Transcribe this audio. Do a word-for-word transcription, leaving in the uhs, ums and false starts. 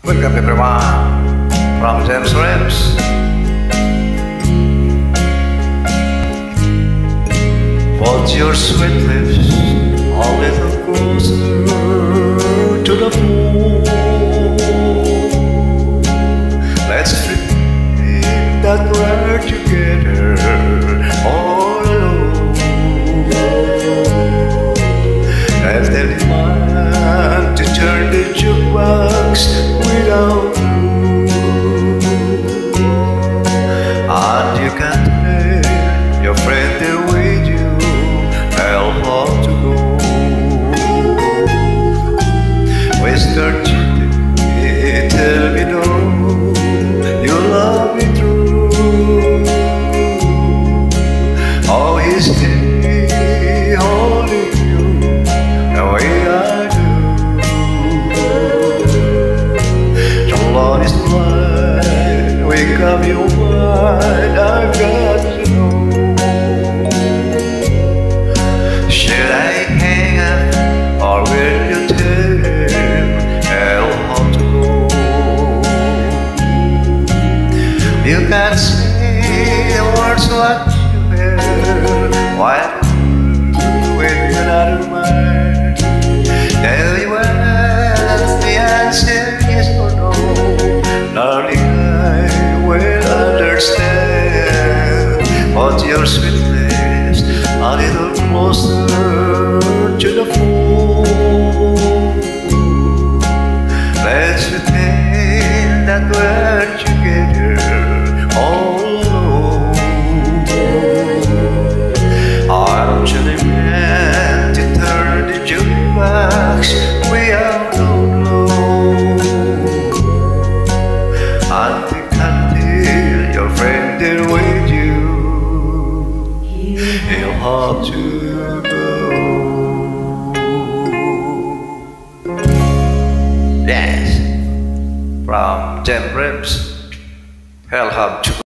Welcome everyone from James Rems. Put your sweet lips a little closer to the floor. Let's pretend that we're together all alone. And then man to turn the jukebox without you. And you can tell your friend they're with you, I'll have to go. Whisper gently, tell me no, you love me true. Oh, he's still holding you the way I do. Your love is blind, wake up your mind, I've got to know. Should I hang up or will you tell I'll have to go? You can say words what you heard while with another mind. Tell you what the answer is or no, darling, I will understand. Put your sweet lips a little closer to the phone. Let's pretend that we're together all alone. I'm truly meant to turn the jukebox we all don't know. Until, until your friend there with you, he'll have to go. Yes, from James Rems, he'll have to go.